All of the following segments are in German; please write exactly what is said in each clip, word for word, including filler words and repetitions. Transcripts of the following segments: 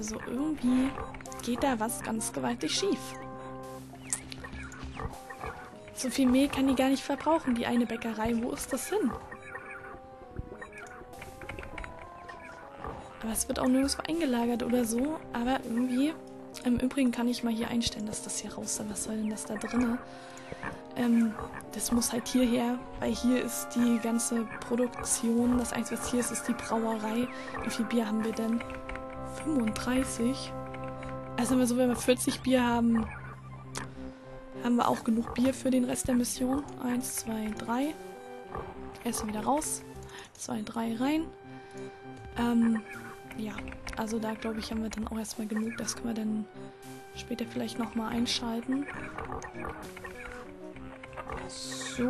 Also irgendwie geht da was ganz gewaltig schief. So viel Mehl kann die gar nicht verbrauchen, die eine Bäckerei. Wo ist das hin? Aber es wird auch nirgendwo eingelagert oder so. Aber irgendwie... Im Übrigen kann ich mal hier einstellen, dass das hier raus soll. Was soll denn das da drinne? Ähm, das muss halt hierher, weil hier ist die ganze Produktion. Das Einzige, was hier ist, ist die Brauerei. Wie viel Bier haben wir denn? fünfunddreißig? Also immer so, wenn wir vierzig Bier haben, haben wir auch genug Bier für den Rest der Mission. Eins, zwei, drei. Erst wieder raus. Zwei, drei rein. Ähm, ja. Also da, glaube ich, haben wir dann auch erstmal genug. Das können wir dann später vielleicht nochmal einschalten. So.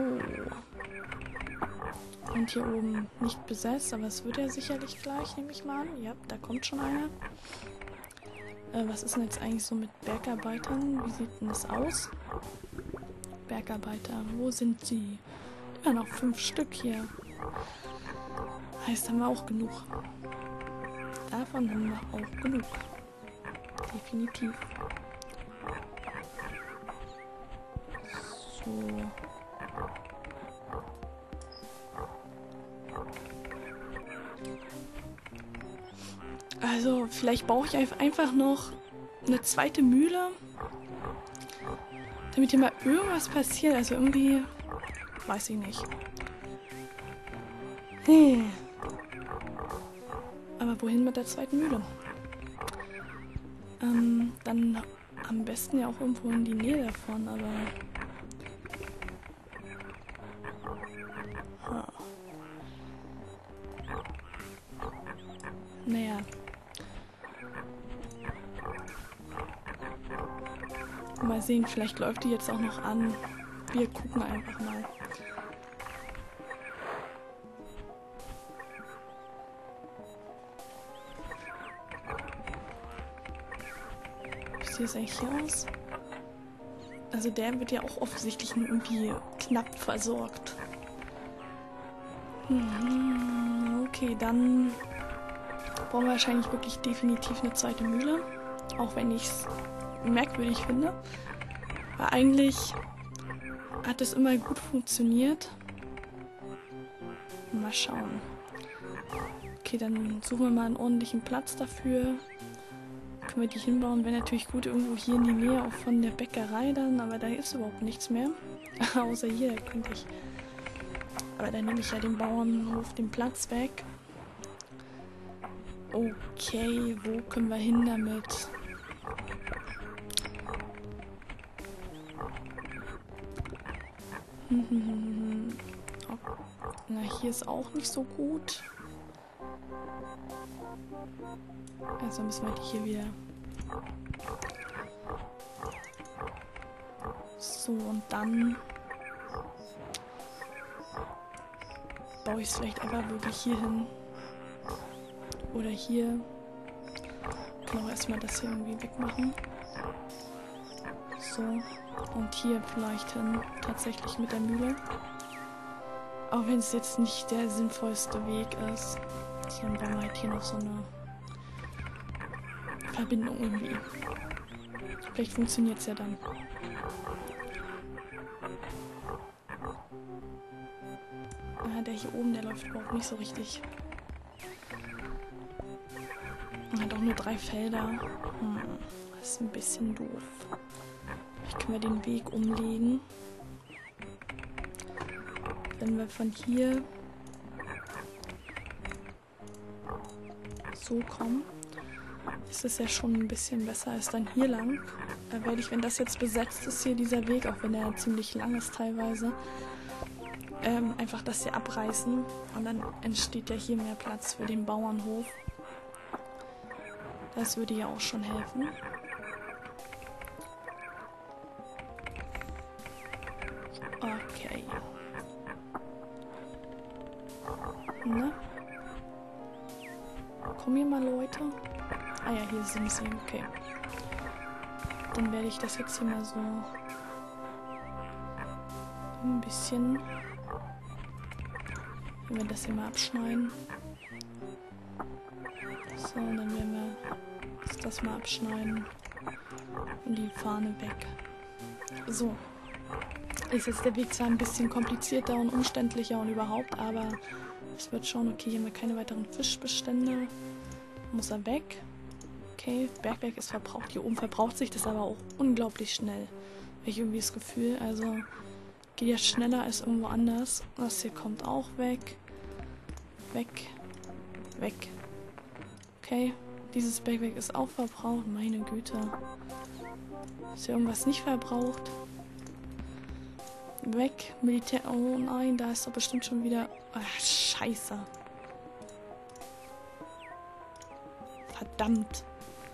Und hier oben nicht besetzt, aber es wird ja sicherlich gleich, nehme ich mal an. Ja, da kommt schon einer. Äh, was ist denn jetzt eigentlich so mit Bergarbeitern? Wie sieht denn das aus? Bergarbeiter, wo sind sie? Immer noch fünf Stück hier. Heißt, haben wir auch genug. Davon haben wir auch genug. Definitiv. So. Also, vielleicht brauche ich einfach noch eine zweite Mühle, damit hier mal irgendwas passiert. Also irgendwie, weiß ich nicht. Hey. Aber wohin mit der zweiten Mühle? Ähm, dann am besten ja auch irgendwo in die Nähe davon, aber... Ha. Naja. Mal sehen, vielleicht läuft die jetzt auch noch an. Wir gucken einfach mal. Wie sieht es eigentlich hier aus? Also der wird ja auch offensichtlich irgendwie knapp versorgt. Hm, okay, dann brauchen wir wahrscheinlich wirklich definitiv eine zweite Mühle. Auch wenn ich es merkwürdig finde. Weil eigentlich hat es immer gut funktioniert. Mal schauen. Okay, dann suchen wir mal einen ordentlichen Platz dafür. Können wir die hinbauen, wäre natürlich gut, irgendwo hier in die Nähe auch von der Bäckerei dann, aber da ist überhaupt nichts mehr. Außer hier könnte ich. Aber dann nehme ich ja den Bauernhof den Platz weg. Okay, wo können wir hin damit? Na, hier ist auch nicht so gut. Also müssen wir die hier wieder... So, und dann... baue ich es vielleicht einfach wirklich hier hin. Oder hier. Ich kann auch erstmal das hier irgendwie wegmachen. So. Und hier vielleicht hin. Tatsächlich mit der Mühle. Auch wenn es jetzt nicht der sinnvollste Weg ist. Dann bauen wir halt hier noch so eine Verbindung irgendwie. Vielleicht funktioniert es ja dann. Ah, der hier oben, der läuft überhaupt nicht so richtig. Er hat auch nur drei Felder. Hm, das ist ein bisschen doof. Vielleicht können wir den Weg umlegen. Wenn wir von hier so kommen, ist es ja schon ein bisschen besser als dann hier lang. Da werde ich, wenn das jetzt besetzt ist, hier dieser Weg, auch wenn der ziemlich lang ist teilweise, ähm, einfach das hier abreißen und dann entsteht ja hier mehr Platz für den Bauernhof. Das würde ja auch schon helfen. Okay. Ne? Kommen hier mal Leute? Ah ja, hier sind sie. Okay. Dann werde ich das jetzt hier mal so ein bisschen... Wenn wir das hier mal abschneiden. So, und dann werden wir das das mal abschneiden. Und die Fahne weg. So. Ist jetzt der Weg zwar ein bisschen komplizierter und umständlicher und überhaupt, aber es wird schon. Okay, hier haben wir keine weiteren Fischbestände. Muss er weg. Okay, Bergwerk ist verbraucht. Hier oben verbraucht sich das aber auch unglaublich schnell. Habe ich irgendwie das Gefühl. Also geht ja schneller als irgendwo anders. Das hier kommt auch weg. Weg. Weg. Okay. Dieses Bergwerk ist auch verbraucht. Meine Güte. Ist hier irgendwas nicht verbraucht? Weg. Militär. Oh nein, da ist doch bestimmt schon wieder. Ach, scheiße. Verdammt.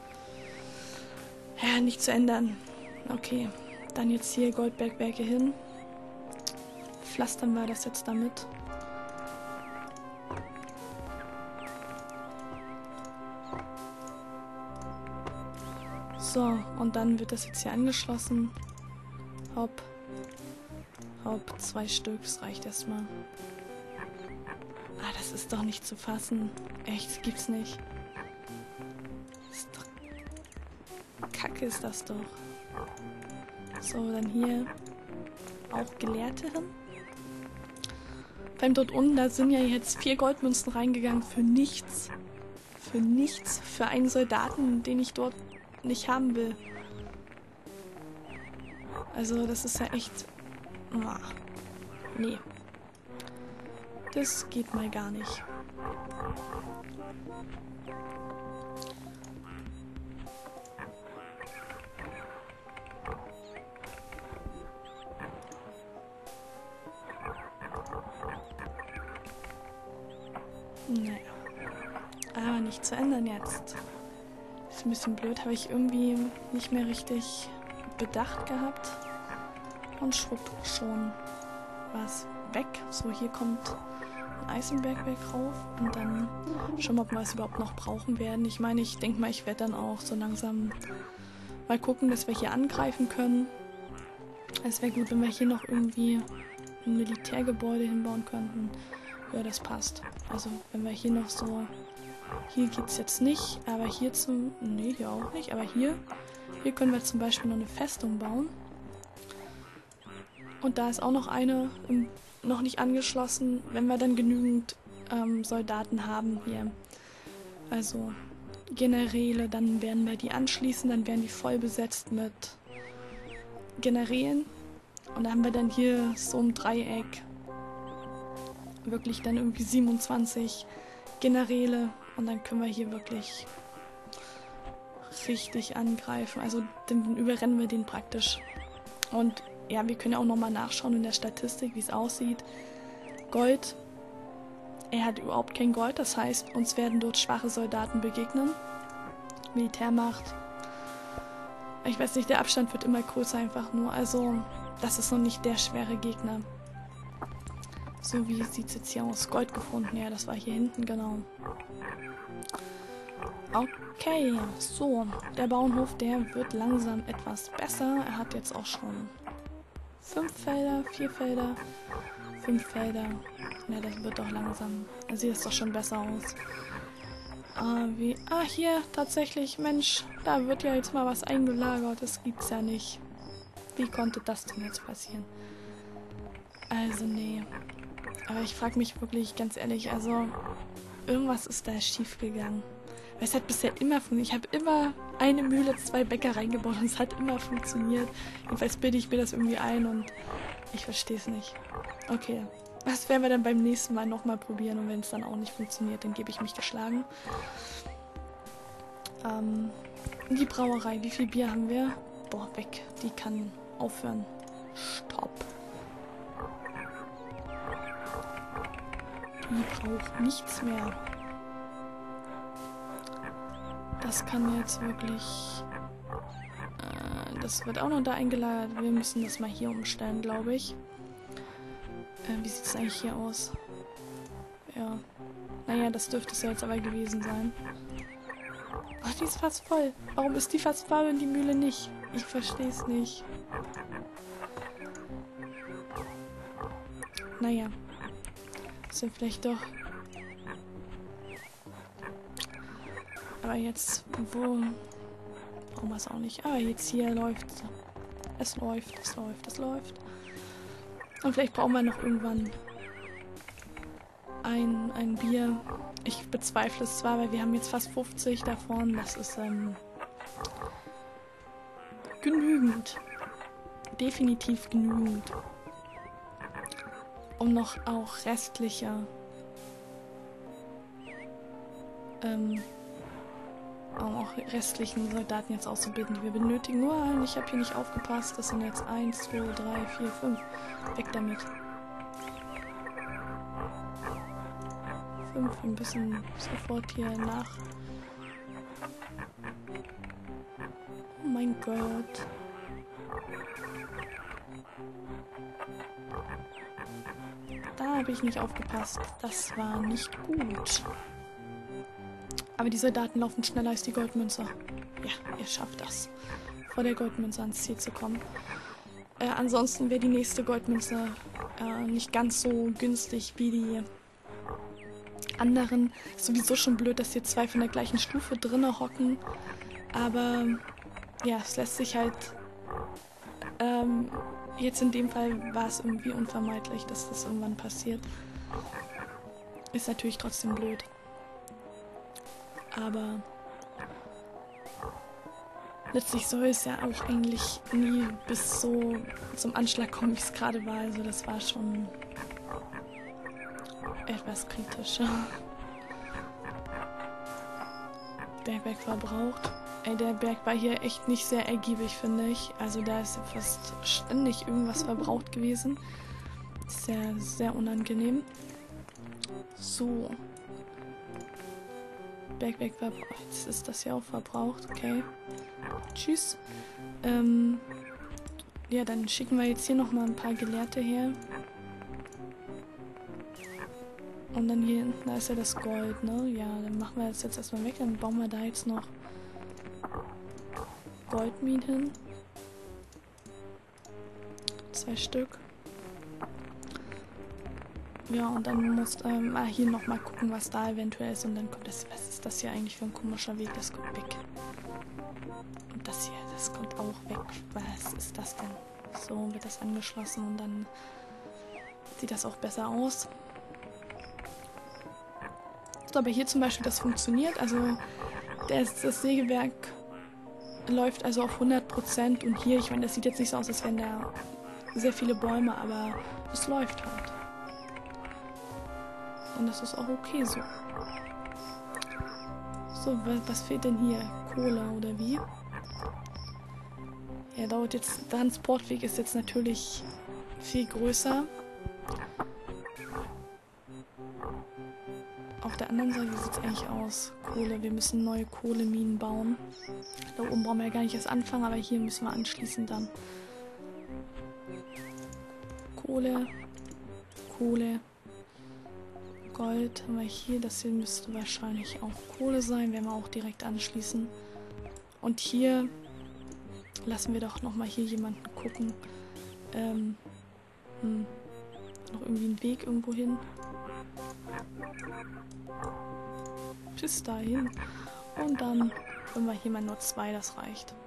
Ja, nicht zu ändern. Okay. Dann jetzt hier Goldbergwerke hin. Pflastern wir das jetzt damit. So, und dann wird das jetzt hier angeschlossen. Hopp. Hopp, zwei Stück, das reicht erstmal. Ah, das ist doch nicht zu fassen. Echt, das gibt's nicht. Ist doch... Kacke ist das doch. So, dann hier auch Gelehrte hin. Vor allem dort unten, da sind ja jetzt vier Goldmünzen reingegangen für nichts. Für nichts. Für einen Soldaten, den ich dort nicht haben will. Also, das ist ja echt... Ah, nee. Das geht mal gar nicht. Naja. Aber nicht zu ändern jetzt. Ist ein bisschen blöd, habe ich irgendwie nicht mehr richtig bedacht gehabt. Und schwupp, schon was weg. So, hier kommt ein Eisenbergwerk rauf. Und dann schauen wir, ob wir es überhaupt noch brauchen werden. Ich meine, ich denke mal, ich werde dann auch so langsam mal gucken, dass wir hier angreifen können. Es wäre gut, wenn wir hier noch irgendwie ein Militärgebäude hinbauen könnten. Ja, das passt. Also, wenn wir hier noch so... Hier geht es jetzt nicht, aber hier zum... Nee, hier auch nicht, aber hier... Hier können wir zum Beispiel noch eine Festung bauen. Und da ist auch noch eine im, noch nicht angeschlossen, wenn wir dann genügend ähm, Soldaten haben hier. Also Generäle, dann werden wir die anschließen, dann werden die voll besetzt mit Generälen. Und dann haben wir dann hier so ein Dreieck wirklich dann irgendwie siebenundzwanzig Generäle. Und dann können wir hier wirklich richtig angreifen. Also dann überrennen wir den praktisch. Und ja, wir können ja auch nochmal nachschauen in der Statistik, wie es aussieht. Gold, er hat überhaupt kein Gold, das heißt, uns werden dort schwache Soldaten begegnen. Militärmacht. Ich weiß nicht, der Abstand wird immer größer einfach nur. Also, das ist noch nicht der schwere Gegner. So, wie sieht es jetzt hier aus? Gold gefunden, ja, das war hier hinten, genau. Okay, so, der Bauernhof, der wird langsam etwas besser. Er hat jetzt auch schon fünf Felder, vier Felder, fünf Felder. Ja, das wird doch langsam. Da sieht es doch schon besser aus. Ah, wie... Ah, hier, tatsächlich, Mensch, da wird ja jetzt mal was eingelagert. Das gibt's ja nicht. Wie konnte das denn jetzt passieren? Also, nee. Aber ich frage mich wirklich, ganz ehrlich, also, irgendwas ist da schief gegangen. Weil es hat bisher immer funktioniert. Ich habe immer eine Mühle, zwei Bäckereien gebaut und es hat immer funktioniert. Jedenfalls bilde ich mir das irgendwie ein und ich verstehe es nicht. Okay, das werden wir dann beim nächsten Mal nochmal probieren und wenn es dann auch nicht funktioniert, dann gebe ich mich geschlagen. Ähm, die Brauerei, wie viel Bier haben wir? Boah, weg. Die kann aufhören. Stopp. Die braucht nichts mehr. Das kann jetzt wirklich... Äh, das wird auch noch da eingelagert. Wir müssen das mal hier umstellen, glaube ich. Äh, wie sieht es eigentlich hier aus? Ja. Naja, das dürfte es ja jetzt aber gewesen sein. Ach, die ist fast voll. Warum ist die fast voll und die Mühle nicht? Ich verstehe es nicht. Naja. Sind vielleicht doch... Aber jetzt, wo... brauchen wir es auch nicht. Aber jetzt hier läuft es. läuft, es läuft, es läuft. Und vielleicht brauchen wir noch irgendwann ein, ein Bier. Ich bezweifle es zwar, weil wir haben jetzt fast fünfzig davon. Das ist ähm, genügend. Definitiv genügend. Um noch auch restliche ähm, um auch restlichen Soldaten jetzt auszubilden, die wir benötigen. Nur, ich habe hier nicht aufgepasst. Das sind jetzt eins, zwei, drei, vier, fünf. Weg damit. fünf, wir müssen sofort hier nach. Oh mein Gott. Da habe ich nicht aufgepasst. Das war nicht gut. Aber die Soldaten laufen schneller als die Goldmünze. Ja, ihr schafft das. Vor der Goldmünze ans Ziel zu kommen. Äh, ansonsten wäre die nächste Goldmünze äh, nicht ganz so günstig wie die anderen. Ist sowieso schon blöd, dass hier zwei von der gleichen Stufe drinne hocken. Aber ja, es lässt sich halt... Ähm, jetzt in dem Fall war es irgendwie unvermeidlich, dass das irgendwann passiert. Ist natürlich trotzdem blöd. Aber letztlich soll es ja auch eigentlich nie bis so zum Anschlag kommen, wie es gerade war. Also das war schon etwas kritischer. Bergwerk verbraucht. Ey, der Berg war hier echt nicht sehr ergiebig, finde ich. Also da ist ja fast ständig irgendwas verbraucht gewesen. Sehr, sehr unangenehm. So. Bergwerk verbraucht. Jetzt ist das ja auch verbraucht. Okay. Tschüss. Ähm, ja, dann schicken wir jetzt hier nochmal ein paar Gelehrte her. Und dann hier hinten, da ist ja das Gold, ne? Ja, dann machen wir das jetzt erstmal weg. Dann bauen wir da jetzt noch Goldminen hin. Zwei Stück. Ja, und dann muss ähm, ah, hier nochmal gucken, was da eventuell ist. Und dann kommt das. Was ist das hier eigentlich für ein komischer Weg? Das kommt weg. Und das hier, das kommt auch weg. Was ist das denn? So wird das angeschlossen und dann sieht das auch besser aus. So, aber hier zum Beispiel, das funktioniert. Also das, das Sägewerk läuft also auf hundert Prozent. Und hier, ich meine, das sieht jetzt nicht so aus, als wären da sehr viele Bäume, aber es läuft halt. Und das ist auch okay so. So, was fehlt denn hier? Kohle oder wie? Ja, dauert jetzt. Der Transportweg ist jetzt natürlich viel größer. Auf der anderen Seite, wie sieht es eigentlich aus? Kohle, wir müssen neue Kohleminen bauen. Da oben brauchen wir ja gar nicht erst anfangen, aber hier müssen wir anschließen dann. Kohle, Kohle. Gold haben wir hier. Das hier müsste wahrscheinlich auch Kohle sein. Werden wir auch direkt anschließen. Und hier lassen wir doch nochmal hier jemanden gucken. Ähm, hm, noch irgendwie einen Weg irgendwo hin. Bis dahin. Und dann können wir hier mal nur zwei, das reicht.